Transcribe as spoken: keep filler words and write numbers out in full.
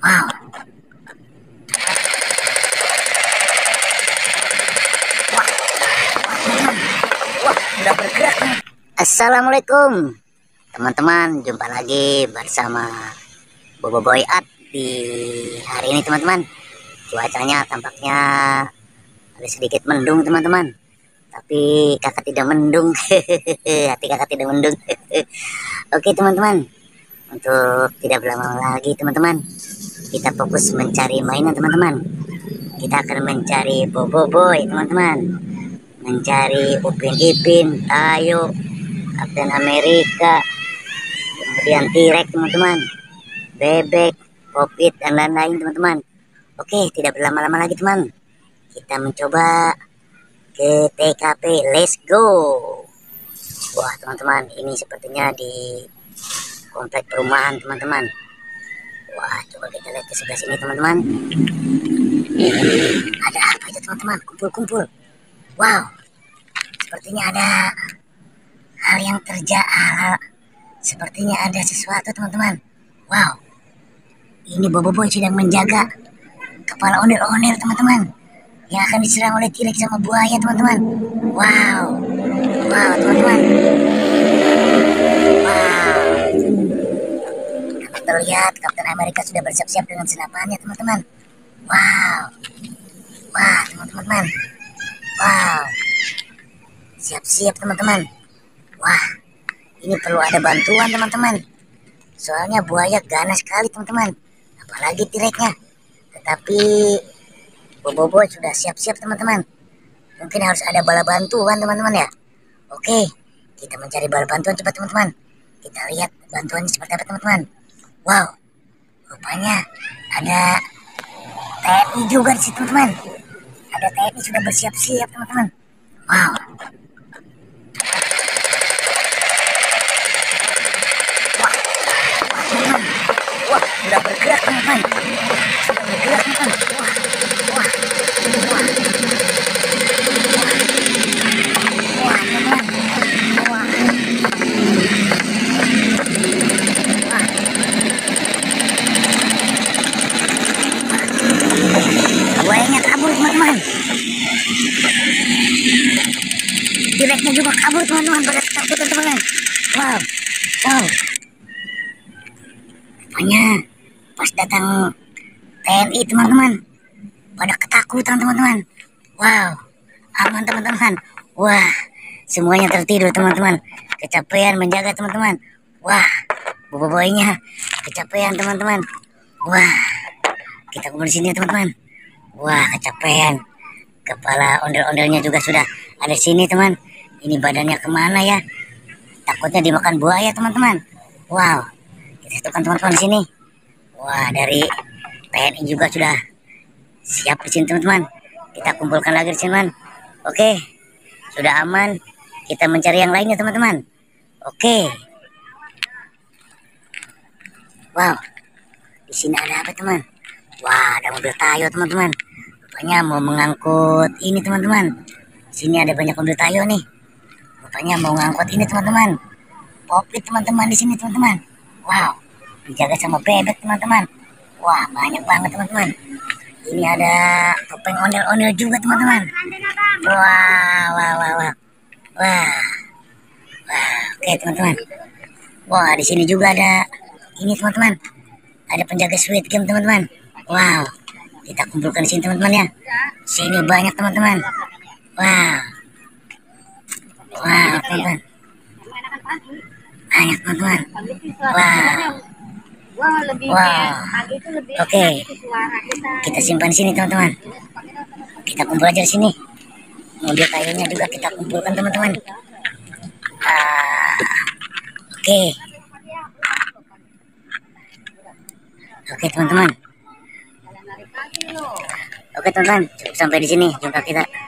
Wow. Wah, wah, udah bergerak nih. Assalamualaikum teman-teman, jumpa lagi bersama Bobo Boy Art di hari ini teman-teman. Cuacanya tampaknya ada sedikit mendung teman-teman, tapi kakak tidak mendung. Hati kakak tidak mendung. Oke teman-teman, untuk tidak berlama-lama lagi teman-teman, kita fokus mencari mainan teman-teman. Kita akan mencari Bobo Boy teman-teman, mencari Upin Ipin, Tayo, Kapten Amerika, kemudian T-Rex teman-teman, bebek, popit, dan lain-lain teman-teman. Oke, tidak berlama-lama lagi teman, kita mencoba ke T K P. Let's go. Wah teman-teman, ini sepertinya di komplek perumahan teman-teman. Wah, coba kita lihat ke sebelah sini teman-teman. Ada apa itu teman-teman? Kumpul-kumpul. Wow, sepertinya ada hal yang terjadi. Sepertinya ada sesuatu teman-teman. Wow, ini Bobo Boy sedang menjaga kepala ondel-ondel teman-teman, yang akan diserang oleh T-Rex sama buaya teman-teman. Wow, wow teman-teman. Wow, terlihat Kapten Amerika sudah bersiap-siap dengan senapannya teman-teman. Wow, wah teman-teman. Wow, siap-siap teman-teman. Wah, ini perlu ada bantuan teman-teman. Soalnya buaya ganas sekali teman-teman, apalagi T-Rex-nya. Tetapi Bobo Boy sudah siap-siap teman-teman. Mungkin harus ada bala bantuan teman-teman ya. Oke, kita mencari bala bantuan cepat teman-teman. Kita lihat bantuannya seperti apa teman-teman. Wow, rupanya ada T N I juga di situ teman-teman. Ada T N I sudah bersiap-siap teman-teman. Wow. Wah, wah teman-teman. Wah, sudah bergerak teman-teman. Sudah bergerak teman-teman. Wah, wah, wah. Wah, teman-teman. Wah. Wah. Buayanya kabur teman-teman. T-Rex-nya juga kabur teman-teman, pada ketakutan teman-teman. Wow, wow. Rupanya pas datang T N I teman-teman, pada ketakutan teman-teman. Wow, aman teman-teman. Wah, semuanya tertidur teman-teman, kecapean menjaga teman-teman. Wah, Bobo Boy-nya kecapean teman-teman. Wah, kita kumpul di sini teman-teman. Wah, kecapean. Kepala ondel-ondelnya juga sudah ada di sini teman. Ini badannya kemana ya? Takutnya dimakan buaya teman-teman. Wow, kita tekan teman-teman di sini. Wah, dari T N I juga sudah siap di sini teman-teman. Kita kumpulkan lagi di sini teman. Oke, sudah aman. Kita mencari yang lainnya teman-teman. Oke. Wow, di sini ada apa teman? Wah, ada mobil Tayo teman-teman. Rupanya mau mengangkut ini teman-teman. Sini ada banyak mobil Tayo nih. Rupanya mau ngangkut ini teman-teman. Popit teman-teman di sini teman-teman. Wow, dijaga sama bebek teman-teman. Wah, banyak banget teman-teman. Ini ada topeng ondel-ondel juga teman-teman. Wah, wah, wah, wah. Wah. Wah, oke teman-teman. Wah, di sini juga ada ini teman-teman. Ada penjaga Squid Game teman-teman. Wow, kita kumpulkan di sini teman-teman ya. Sini banyak teman-teman. Wow. Wow, teman-teman. Banyak teman-teman. Wow. Wow. Oke. Kita simpan di sini teman-teman. Kita kumpul aja di sini. Mobil Tayonya juga kita kumpulkan teman-teman. Ah, oke. Oke teman-teman. Oke teman-teman, cukup sampai di sini jumpa kita.